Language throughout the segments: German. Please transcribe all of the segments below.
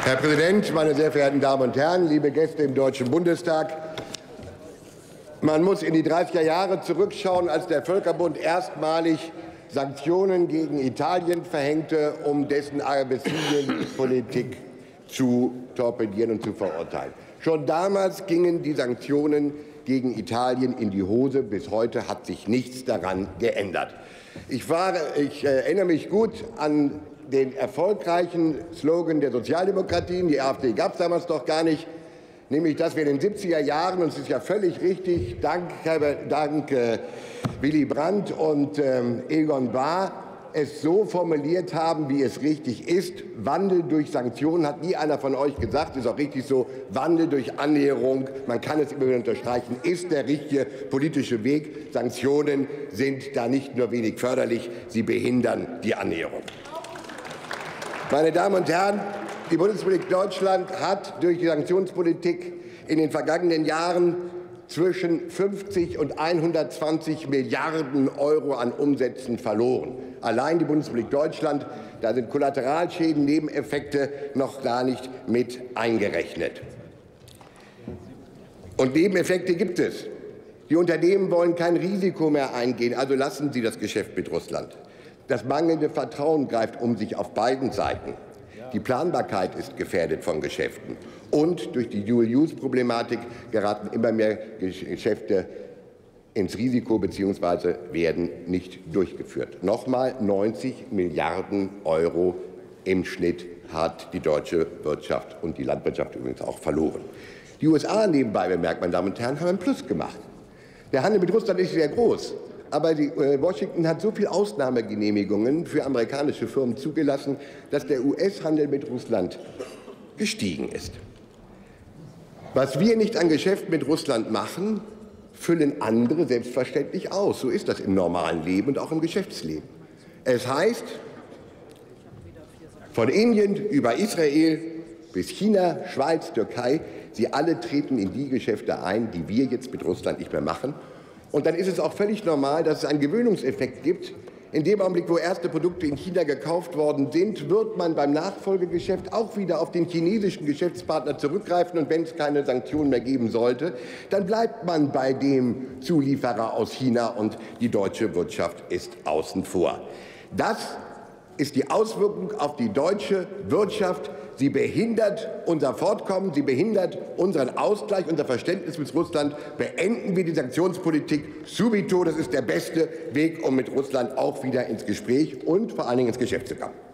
Herr Präsident, meine sehr verehrten Damen und Herren, liebe Gäste im Deutschen Bundestag! Man muss in die 30er Jahre zurückschauen, als der Völkerbund erstmalig Sanktionen gegen Italien verhängte, um dessen Argentinien-Politik zu torpedieren und zu verurteilen. Schon damals gingen die Sanktionen gegen Italien in die Hose. Bis heute hat sich nichts daran geändert. Ich erinnere mich gut an den erfolgreichen Slogan der Sozialdemokratien, die AfD gab es damals doch gar nicht, nämlich, dass wir in den 70er Jahren, und es ist ja völlig richtig, dank Willy Brandt und Egon Bahr, es so formuliert haben, wie es richtig ist. Wandel durch Sanktionen, hat nie einer von euch gesagt, ist auch richtig so. Wandel durch Annäherung, man kann es immer wieder unterstreichen, ist der richtige politische Weg. Sanktionen sind da nicht nur wenig förderlich, sie behindern die Annäherung. Meine Damen und Herren, die Bundesrepublik Deutschland hat durch die Sanktionspolitik in den vergangenen Jahren zwischen 50 und 120 Milliarden € an Umsätzen verloren. Allein die Bundesrepublik Deutschland, da sind Kollateralschäden, Nebeneffekte noch gar nicht mit eingerechnet. Und Nebeneffekte gibt es. Die Unternehmen wollen kein Risiko mehr eingehen, also lassen sie das Geschäft mit Russland. Das mangelnde Vertrauen greift um sich auf beiden Seiten. Die Planbarkeit ist gefährdet von Geschäften. Und durch die Dual-Use-Problematik geraten immer mehr Geschäfte ins Risiko bzw. werden nicht durchgeführt. Nochmal 90 Milliarden € im Schnitt hat die deutsche Wirtschaft und die Landwirtschaft übrigens auch verloren. Die USA nebenbei bemerkt, meine Damen und Herren, haben ein Plus gemacht. Der Handel mit Russland ist sehr groß. Aber Washington hat so viele Ausnahmegenehmigungen für amerikanische Firmen zugelassen, dass der US-Handel mit Russland gestiegen ist. Was wir nicht an Geschäft mit Russland machen, füllen andere selbstverständlich aus. So ist das im normalen Leben und auch im Geschäftsleben. Es heißt, von Indien über Israel bis China, Schweiz, Türkei, sie alle treten in die Geschäfte ein, die wir jetzt mit Russland nicht mehr machen. Und dann ist es auch völlig normal, dass es einen Gewöhnungseffekt gibt. In dem Augenblick, wo erste Produkte in China gekauft worden sind, wird man beim Nachfolgegeschäft auch wieder auf den chinesischen Geschäftspartner zurückgreifen. Und wenn es keine Sanktionen mehr geben sollte, dann bleibt man bei dem Zulieferer aus China und die deutsche Wirtschaft ist außen vor. Das ist die Auswirkung auf die deutsche Wirtschaft. Sie behindert unser Fortkommen, sie behindert unseren Ausgleich, unser Verständnis mit Russland. Beenden wir die Sanktionspolitik subito. Das ist der beste Weg, um mit Russland auch wieder ins Gespräch und vor allen Dingen ins Geschäft zu kommen.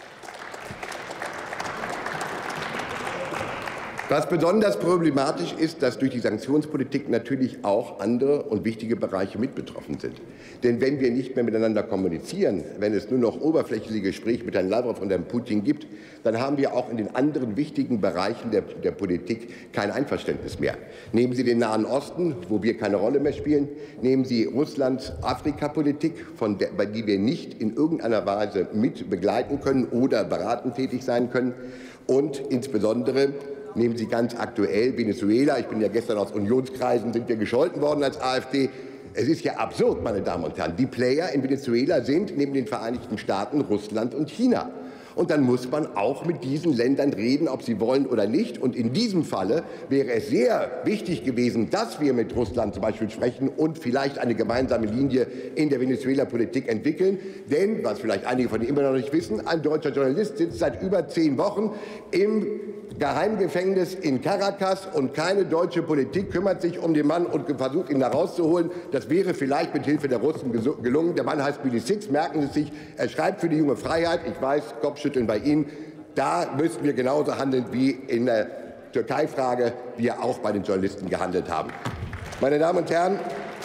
Was besonders problematisch ist, dass durch die Sanktionspolitik natürlich auch andere und wichtige Bereiche mit betroffen sind. Denn wenn wir nicht mehr miteinander kommunizieren, wenn es nur noch oberflächliche Gespräche mit Herrn Lavrov und Herrn Putin gibt, dann haben wir auch in den anderen wichtigen Bereichen der Politik kein Einverständnis mehr. Nehmen Sie den Nahen Osten, wo wir keine Rolle mehr spielen. Nehmen Sie Russlands Afrikapolitik, bei der wir nicht in irgendeiner Weise mit begleiten können oder beratend tätig sein können. Und insbesondere nehmen Sie ganz aktuell Venezuela. Ich bin ja gestern aus Unionskreisen, sind wir gescholten worden als AfD. Es ist ja absurd, meine Damen und Herren. Die Player in Venezuela sind neben den Vereinigten Staaten Russland und China. Und dann muss man auch mit diesen Ländern reden, ob sie wollen oder nicht. Und in diesem Falle wäre es sehr wichtig gewesen, dass wir mit Russland zum Beispiel sprechen und vielleicht eine gemeinsame Linie in der Venezuela-Politik entwickeln. Denn, was vielleicht einige von Ihnen immer noch nicht wissen, ein deutscher Journalist sitzt seit über 10 Wochen im Geheimgefängnis in Caracas und keine deutsche Politik kümmert sich um den Mann und versucht, ihn da rauszuholen. Das wäre vielleicht mit Hilfe der Russen gelungen. Der Mann heißt Billy Six, merken Sie sich. Er schreibt für die junge Freiheit. Ich weiß, Kopfschütteln bei Ihnen. Da müssten wir genauso handeln wie in der Türkei-Frage, wie wir auch bei den Journalisten gehandelt haben. Meine Damen und Herren,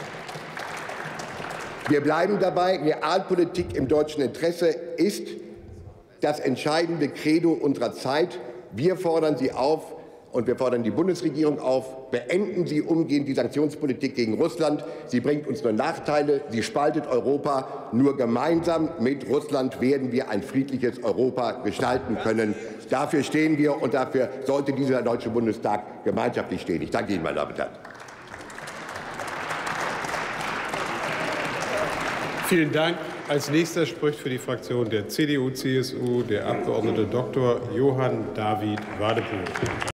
wir bleiben dabei. Realpolitik im deutschen Interesse ist das entscheidende Credo unserer Zeit. Wir fordern Sie auf und wir fordern die Bundesregierung auf, beenden Sie umgehend die Sanktionspolitik gegen Russland. Sie bringt uns nur Nachteile, sie spaltet Europa. Nur gemeinsam mit Russland werden wir ein friedliches Europa gestalten können. Dafür stehen wir und dafür sollte dieser Deutsche Bundestag gemeinschaftlich stehen. Ich danke Ihnen, meine Damen und Herren. Vielen Dank. Als nächster spricht für die Fraktion der CDU-CSU der Abgeordnete Dr. Johann David Wadepool.